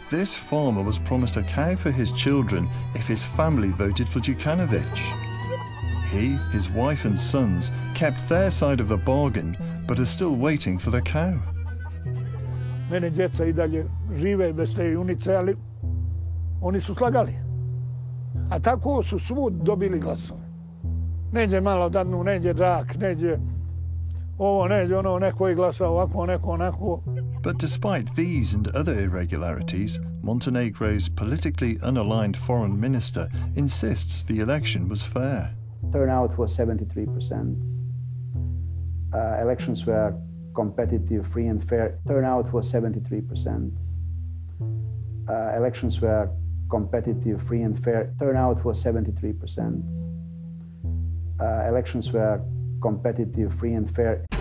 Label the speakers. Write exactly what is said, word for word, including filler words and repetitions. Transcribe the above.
Speaker 1: This farmer was promised a cow for his children if his family voted for Djukanovic. He, his wife and sons kept their side of the bargain, but are still waiting for the cow.
Speaker 2: Mene djeca I dalje žive bez te junice, ali oni su slagali. A tako su svud dobili glasove. Neđe malo dadnu, neđe džak, neđe ovo, neđe ono, neko je glasa ovako, neko onako.
Speaker 1: But despite these and other irregularities, Montenegro's politically unaligned foreign minister insists the election was fair.
Speaker 3: Turnout was seventy-three percent. Uh, elections were competitive, free and fair. Turnout was seventy-three percent. Uh, elections were competitive, free and fair. Turnout was seventy-three percent. Uh, elections were competitive, free and fair.